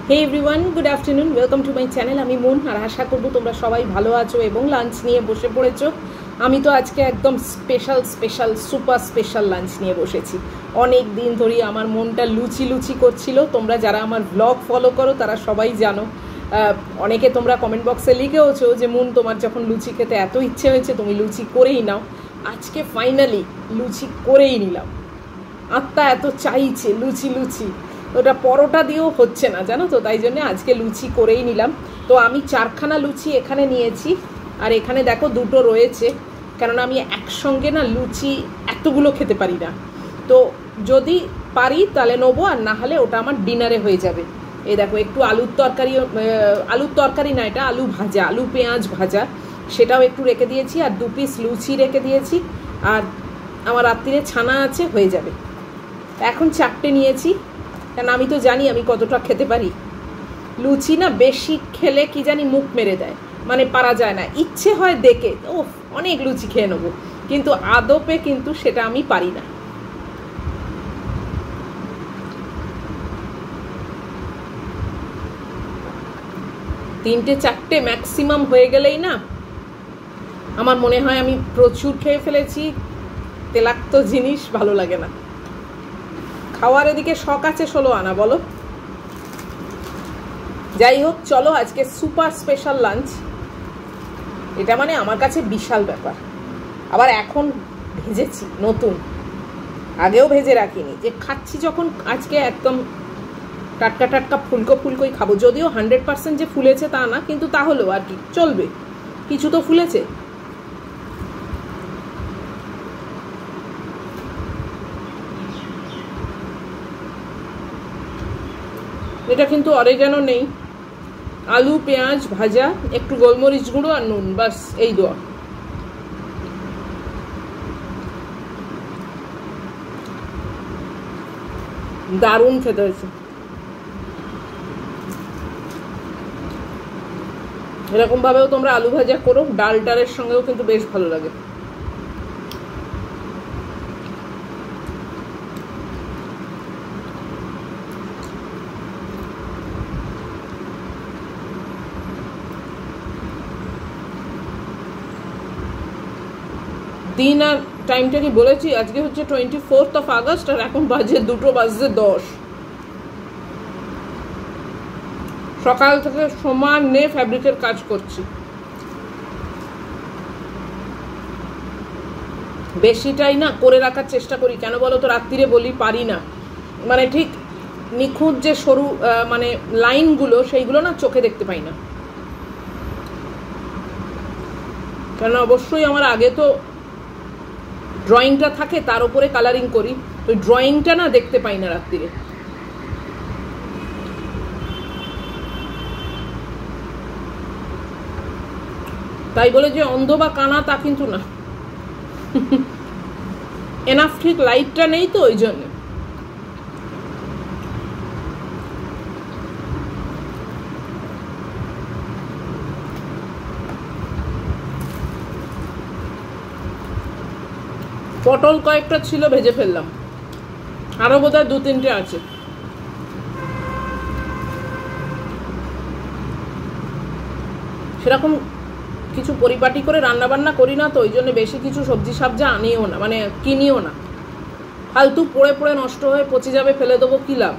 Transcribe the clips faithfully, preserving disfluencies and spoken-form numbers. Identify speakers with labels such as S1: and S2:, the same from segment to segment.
S1: Hey everyone, good afternoon, welcome to my channel. আমি মন, আর আশা করবো তোমরা সবাই ভালো আছো এবং লাঞ্চ নিয়ে বসে পড়েছো। আমি তো আজকে একদম special special super special lunch নিয়ে বসেছি। অনেক দিন ধরেই আমার মনটা লুচি লুচি করছিল। তোমরা যারা আমার ব্লগ ফলো করো তারা সবাই জানো। অনেকে তোমরা কমেন্ট বক্সে লিখেওছো যে মন, তোমার যখন লুচি খেতে এত ইচ্ছে হয়েছে তুমি লুচি করেই নাও। আজকে ফাইনালি লুচি করেই নিলাম। আত্মা এত চাইছে লুচি লুচি, ওটা পরোটা দিয়েও হচ্ছে না জানো তো, তাই জন্য আজকে লুচি করেই নিলাম। তো আমি চারখানা লুচি এখানে নিয়েছি, আর এখানে দেখো দুটো রয়েছে, কেননা আমি একসঙ্গে না লুচি এতগুলো খেতে পারি না। তো যদি পারি তাহলে নেবো, আর না হলে ওটা আমার ডিনারে হয়ে যাবে। এই দেখো একটু আলুর তরকারি, আলুর তরকারি না, এটা আলু ভাজা, আলু পেঁয়াজ ভাজা, সেটাও একটু রেখে দিয়েছি, আর দু পিস লুচি রেখে দিয়েছি, আর আমার রাত্রিরে ছানা আছে, হয়ে যাবে। এখন চারটে নিয়েছি, কারণ আমি তো জানি আমি কতটা খেতে পারি। লুচি না বেশি খেলে কি জানি মুখ মেরে দেয়, মানে পারা যায় না। ইচ্ছে হয় দেখে ও অনেক লুচি খেয়ে নেবো, কিন্তু আদপে কিন্তু সেটা আমি পারি না। তিনটে চারটে ম্যাক্সিমাম হয়ে গেলেই না আমার মনে হয় আমি প্রচুর খেয়ে ফেলেছি। তেলাক্ত জিনিস ভালো লাগে না। খাওয়ার এদিকে শখ আছে ষোলো আনা, বলো। যাই হোক, চলো আজকে সুপার স্পেশাল লাঞ্চ। এটা মানে আমার কাছে বিশাল ব্যাপার। আবার এখন ভেজেছি নতুন, আগেও ভেজে রাখিনি, যে খাচ্ছি যখন আজকে একদম টাটকা টাটকা ফুলকো ফুলকোই খাবো। যদিও হান্ড্রেড পার্সেন্ট যে ফুলেছে তা না, কিন্তু তাহলেও আর কি চলবে, কিছু তো ফুলেছে। এটা কিন্তু অরেগানো নেই, আলু পেঁয়াজ ভাজা, একটু গোলমরিচ গুঁড়ো আর নুন, বাস এই দেওয়া। দারুণ খেতে হয়েছে। এরকম ভাবেও তোমরা আলু ভাজা করো, ডাল ডালের সঙ্গেও কিন্তু বেশ ভালো লাগে। দিন আর টাইমটা কি বলেছি? আজকে হচ্ছে টোয়েন্টি ফোর্থ অফ আগস্ট, আর এখন বাজে দুটো বাজে দশ। সকাল থেকে সমান নে ফ্যাব্রিকের কাজ করছি। বেশিটাই না করে রাখার চেষ্টা করি, কেন বলো তো, রাত্রিরে বলি পারি না, মানে ঠিক নিখুঁত যে সরু মানে লাইনগুলো সেইগুলো না চোখে দেখতে পাই না। কেন অবশ্যই আমার আগে তো ড্রয়িংটা থাকে, তার উপরে কালারিং করি, ওই ড্রয়িংটা না দেখতে পাই না রাত্রিরে। তাই বলে যে অন্ধ বা কানা তা কিন্তু না, এনাফ ঠিক লাইটটা নেই তো ওই জন্য। পটল কয়েকটা ছিল, ভেজে ফেললাম, আরো বোধহয় দু তিনটে আছে। সেরকম কিছু পরিপাটি করে রান্না বান্না করি না তো, ওই জন্য বেশি কিছু সবজি সাবজা আনিও না, মানে কিনিও না। ফালতু পড়ে পড়ে নষ্ট হয়ে পচে যাবে, ফেলে দেবো, কি লাভ।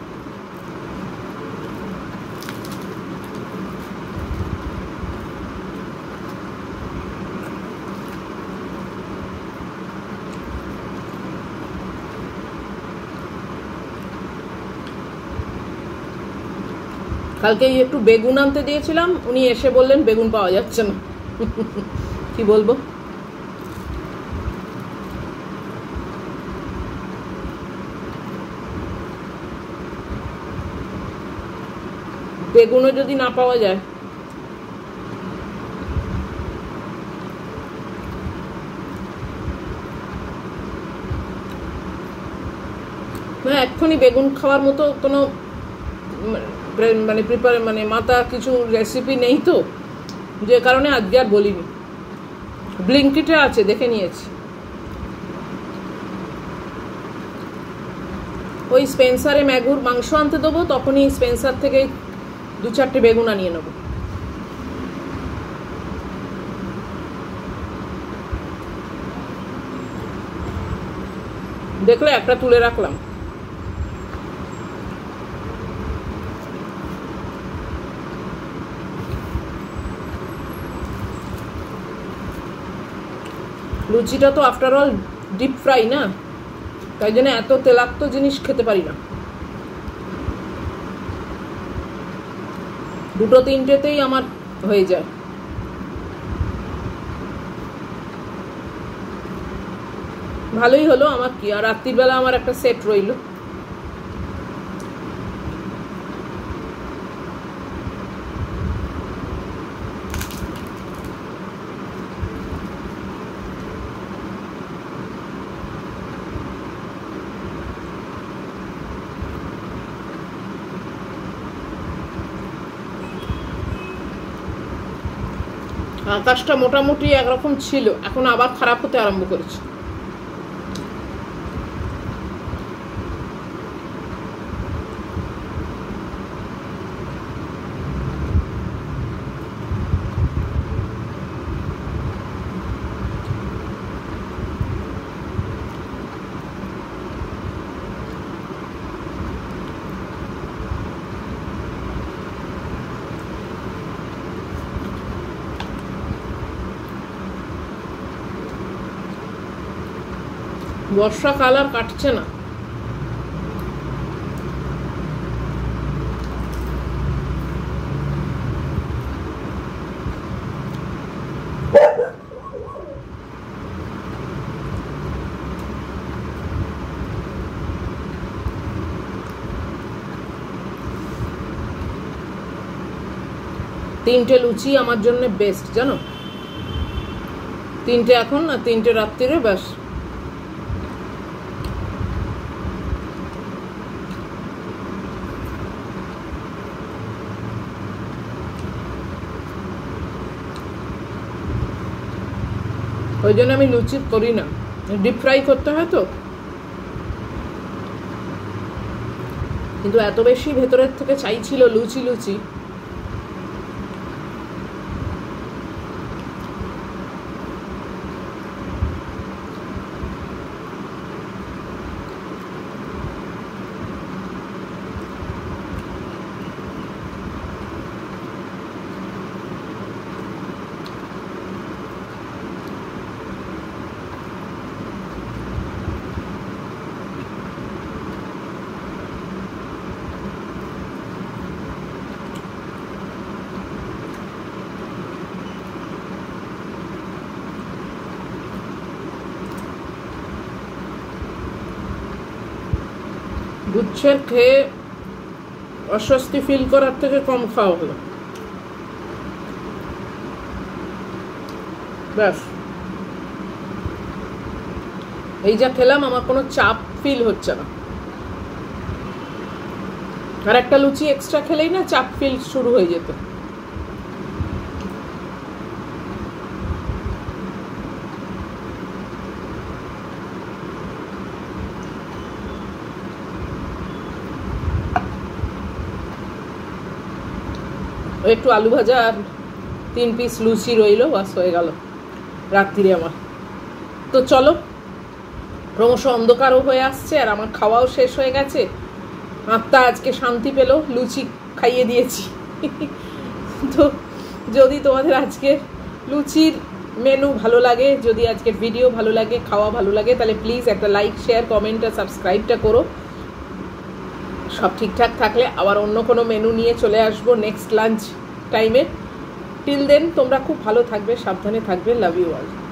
S1: কালকে একটু বেগুন আনতে দিয়েছিলাম, উনি এসে বললেন বেগুন পাওয়া যাচ্ছে না। কি বলবো। বেগুনও যদি না পাওয়া যায়, হ্যাঁ এক্ষুনি বেগুন খাওয়ার মতো কোনো মানে প্রিপার মানে মাথা কিছু রেসিপি নেই তো, যে কারণে আজকে আর বলিনি। ব্লিঙ্কিটে আছে, দেখে নিয়েছি। ওই স্পেন্সারে ম্যাগুর মাংস আনতে দেবো, তখনই স্পেন্সার থেকে দু চারটে বেগুন আনিয়ে নেবো। দেখলে একটা তুলে রাখলাম। লুচিটা তো আফটার অল ডিপ ফ্রাই না, তাই জন্য এত তেলাক্ত জিনিস খেতে পারি না। দুটো তিনটেতেই আমার হয়ে যায়। ভালোই হলো আমার, কি আর রাত্রিবেলা আমার একটা সেট রইল। আকাশটা মোটামুটি একরকম ছিল, এখন আবার খারাপ হতে আরম্ভ করেছে। বর্ষাকাল আর কাটছে না। তিনটে লুচি আমার জন্য বেস্ট, জানো, তিনটে এখন না, তিনটে রাত্রিরে ব্যাস। ওই জন্য আমি লুচি করি না, ডিপ ফ্রাই করতে হয় তো। কিন্তু এত বেশি ভেতরের থেকে চাইছিল লুচি লুচি, গুচ্ছের খেয়ে অস্বস্তি ফিল করার থেকে কম খাওয়া হলো, ব্যাস। এই যা খেলাম আমার কোনো চাপ ফিল হচ্ছে না, আর একটা লুচি এক্সট্রা খেলেই না চাপ ফিল শুরু হয়ে যেত। একটু আলু ভাজা আর তিন পিস লুচি রইল, বাস হয়ে গেল রাত্রিরে আমার। তো চলো, ক্রমশ অন্ধকারও হয়ে আসছে আর আমার খাওয়াও শেষ হয়ে গেছে। আত্মা আজকে শান্তি পেল, লুচি খাইয়ে দিয়েছি। তো যদি তোমাদের আজকের লুচির মেনু ভালো লাগে, যদি আজকের ভিডিও ভালো লাগে, খাওয়া ভালো লাগে, তাহলে প্লিজ একটা লাইক, শেয়ার, কমেন্ট আর সাবস্ক্রাইবটা করো। সব ঠিকঠাক থাকলে আবার অন্য কোনো মেনু নিয়ে চলে আসবো নেক্সট লাঞ্চ টাইমে। টিল দেন তোমরা খুব ভালো থাকবে, সাবধানে থাকবে। Love you all.